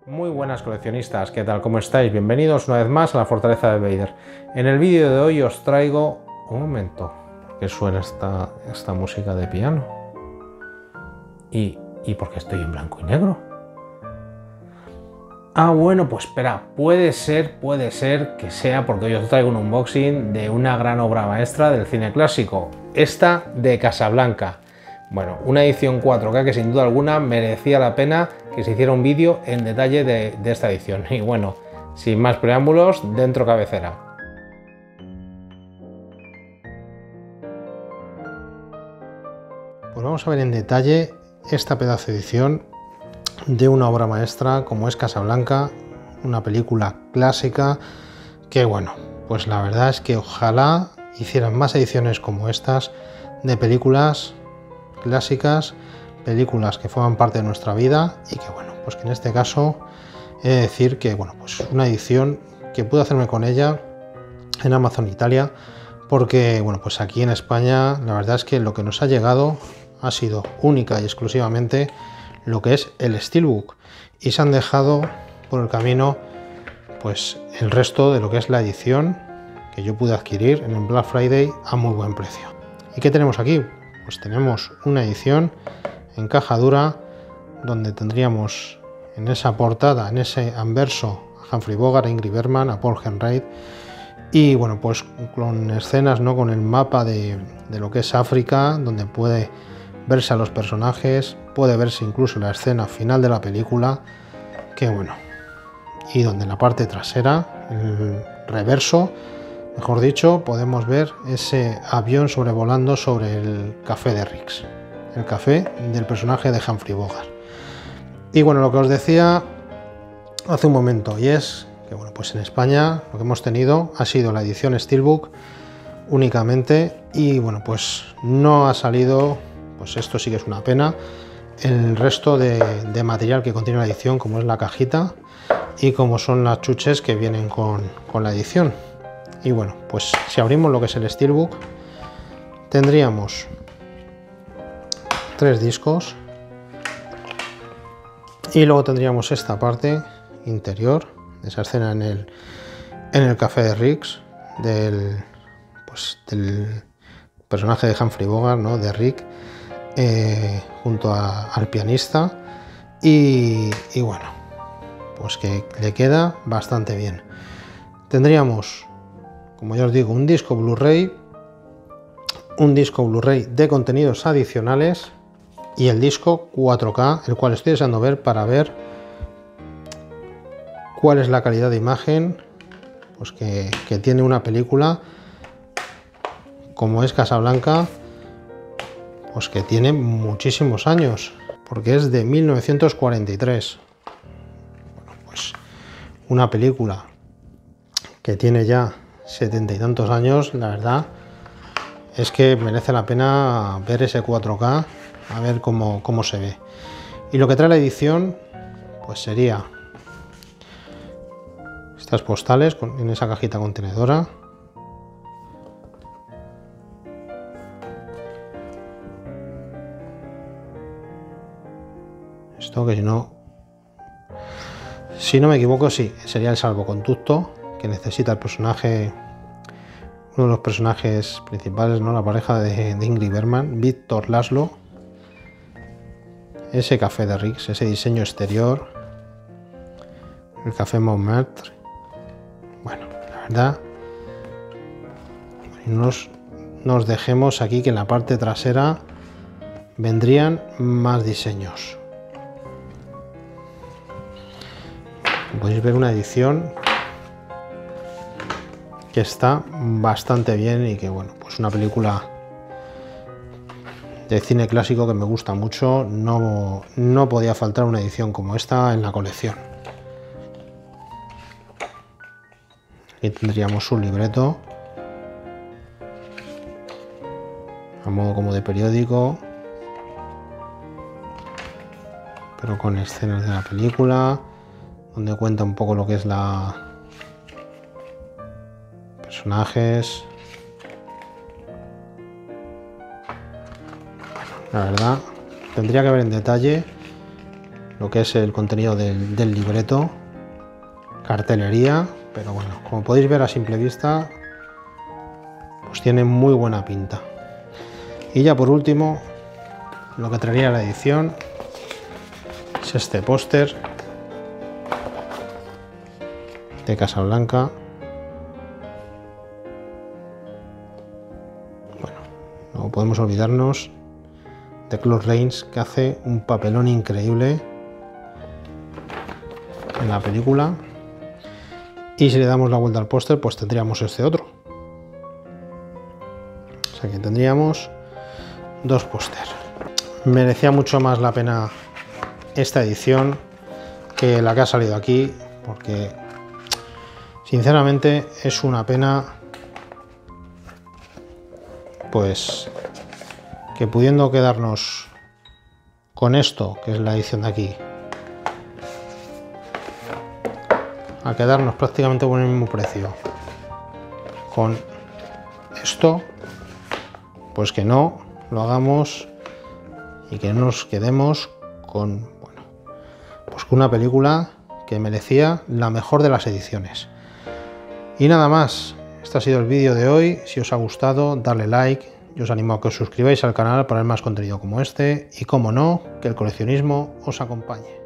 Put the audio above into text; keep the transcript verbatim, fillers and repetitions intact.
Muy buenas coleccionistas, ¿qué tal? ¿Cómo estáis? Bienvenidos una vez más a la Fortaleza de Vader. En el vídeo de hoy os traigo... Un momento, ¿por qué suena esta, esta música de piano? ¿Y, ¿Y por qué estoy en blanco y negro? Ah, bueno, pues espera, puede ser, puede ser que sea porque hoy os traigo un unboxing de una gran obra maestra del cine clásico, esta de Casablanca. Bueno, una edición cuatro K que sin duda alguna merecía la pena que se hiciera un vídeo en detalle de, de esta edición. Y bueno, sin más preámbulos, dentro cabecera. Pues vamos a ver en detalle esta pedazo de edición de una obra maestra como es Casablanca, una película clásica que, bueno, pues la verdad es que ojalá hicieran más ediciones como estas de películas clásicas, películas que forman parte de nuestra vida y que, bueno, pues que en este caso he de decir que, bueno, pues una edición que pude hacerme con ella en Amazon Italia, porque, bueno, pues aquí en España la verdad es que lo que nos ha llegado ha sido única y exclusivamente lo que es el Steelbook, y se han dejado por el camino pues el resto de lo que es la edición que yo pude adquirir en el Black Friday a muy buen precio. ¿Y qué tenemos aquí? Pues tenemos una edición en caja dura donde tendríamos en esa portada, en ese anverso, a Humphrey Bogart, a Ingrid Bergman, a Paul Henreid, y bueno, pues con escenas, ¿no?, con el mapa de, de lo que es África, donde puede verse a los personajes, puede verse incluso la escena final de la película, que bueno, y donde en la parte trasera, el reverso, mejor dicho, podemos ver ese avión sobrevolando sobre el café de Riggs, el café del personaje de Humphrey Bogart. Y bueno, lo que os decía hace un momento, y es que bueno, pues en España lo que hemos tenido ha sido la edición Steelbook únicamente, y bueno, pues no ha salido, pues esto sí que es una pena, el resto de, de material que contiene la edición, como es la cajita y como son las chuches que vienen con, con la edición. Y bueno, pues si abrimos lo que es el Steelbook, tendríamos tres discos y luego tendríamos esta parte interior de esa escena en el, en el café de Riggs, del, pues, del personaje de Humphrey Bogart, ¿no?, de Rick, eh, junto a, al pianista, y, y bueno, pues que le queda bastante bien. Tendríamos, como ya os digo, un disco Blu-ray, un disco Blu-ray de contenidos adicionales y el disco cuatro K, el cual estoy deseando ver para ver cuál es la calidad de imagen pues que, que tiene una película como es Casablanca, pues que tiene muchísimos años, porque es de mil novecientos cuarenta y tres. Bueno, pues una película que tiene ya setenta y tantos años, la verdad es que merece la pena ver ese cuatro K, a ver cómo, cómo se ve. Y lo que trae la edición, pues sería estas postales con, en esa cajita contenedora. Esto que si no, si no me equivoco, sí, sería el salvoconducto que necesita el personaje, uno de los personajes principales, ¿no?, la pareja de, de Ingrid Bergman, Víctor Laszlo. Ese café de Riggs, ese diseño exterior, el café Montmartre. Bueno, la verdad, no nos, nos dejemos aquí que en la parte trasera vendrían más diseños. Podéis ver una edición que está bastante bien y que, bueno, pues una película de cine clásico que me gusta mucho. No, no podía faltar una edición como esta en la colección. Aquí tendríamos un libreto a modo como de periódico, pero con escenas de la película, donde cuenta un poco lo que es la personajes. Bueno, la verdad, tendría que ver en detalle lo que es el contenido del, del libreto, cartelería, pero bueno, como podéis ver a simple vista, pues tiene muy buena pinta. Y ya por último, lo que traería la edición es este póster de Casablanca. Bueno, no podemos olvidarnos de Claude Rains, que hace un papelón increíble en la película. Y si le damos la vuelta al póster, pues tendríamos este otro. O sea que tendríamos dos póster. Merecía mucho más la pena esta edición que la que ha salido aquí, porque sinceramente es una pena pues que pudiendo quedarnos con esto, que es la edición de aquí, a quedarnos prácticamente con el mismo precio con esto, pues que no lo hagamos y que no nos quedemos con, bueno, pues con una película que merecía la mejor de las ediciones. Y nada más, este ha sido el vídeo de hoy. Si os ha gustado, darle like. Yo os animo a que os suscribáis al canal para ver más contenido como este y, como no, que el coleccionismo os acompañe.